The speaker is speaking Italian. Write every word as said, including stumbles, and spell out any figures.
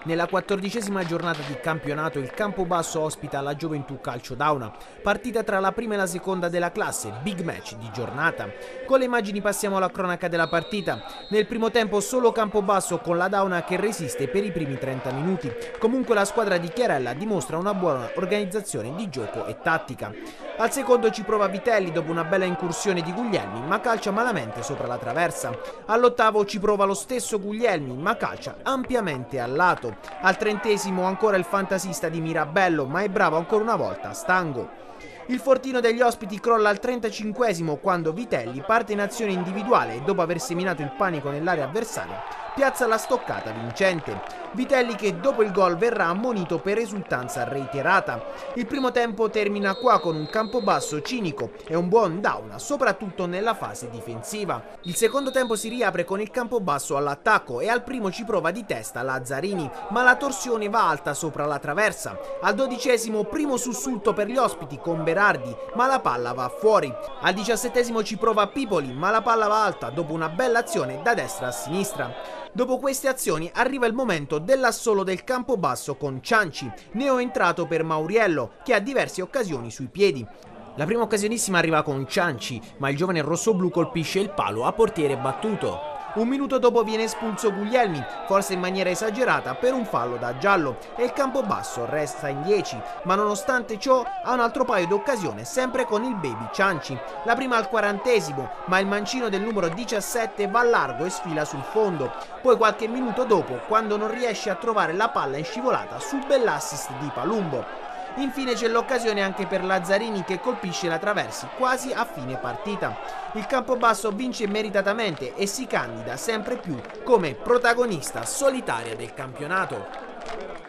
Nella quattordicesima giornata di campionato il Campobasso ospita la Gioventù Calcio Dauna, partita tra la prima e la seconda della classe, big match di giornata. Con le immagini passiamo alla cronaca della partita. Nel primo tempo solo Campobasso con la Dauna che resiste per i primi trenta minuti. Comunque la squadra di Chiarella dimostra una buona organizzazione di gioco e tattica. Al secondo ci prova Vitelli dopo una bella incursione di Guglielmi, ma calcia malamente sopra la traversa. All'ottavo ci prova lo stesso Guglielmi, ma calcia ampiamente al lato. Al trentesimo ancora il fantasista di Mirabello, ma è bravo ancora una volta Stango. Il fortino degli ospiti crolla al trentacinquesimo quando Vitelli parte in azione individuale e dopo aver seminato il panico nell'area avversaria piazza la stoccata vincente. Vitelli che dopo il gol verrà ammonito per esultanza reiterata. Il primo tempo termina qua con un Campobasso cinico e un buon Dauna, soprattutto nella fase difensiva. Il secondo tempo si riapre con il Campobasso all'attacco e al primo ci prova di testa Lazzarini, ma la torsione va alta sopra la traversa. Al dodicesimo primo sussulto per gli ospiti con Berardi, ma la palla va fuori. Al diciassettesimo ci prova Pipoli, ma la palla va alta dopo una bella azione da destra a sinistra. Dopo queste azioni arriva il momento dell'assolo del Campobasso con Cianci, neoentrato per Mauriello, che ha diverse occasioni sui piedi. La prima occasionissima arriva con Cianci, ma il giovane rossoblu colpisce il palo a portiere battuto. Un minuto dopo viene espulso Guglielmi, forse in maniera esagerata, per un fallo da giallo e il Campobasso resta in dieci, ma nonostante ciò ha un altro paio di occasioni, sempre con il baby Cianci. La prima al quarantesimo, ma il mancino del numero diciassette va largo e sfila sul fondo. Poi qualche minuto dopo, quando non riesce a trovare la palla in scivolata sul bell'assist di Palumbo. Infine c'è l'occasione anche per Lazzarini che colpisce la traversi quasi a fine partita. Il Campobasso vince meritatamente e si candida sempre più come protagonista solitaria del campionato.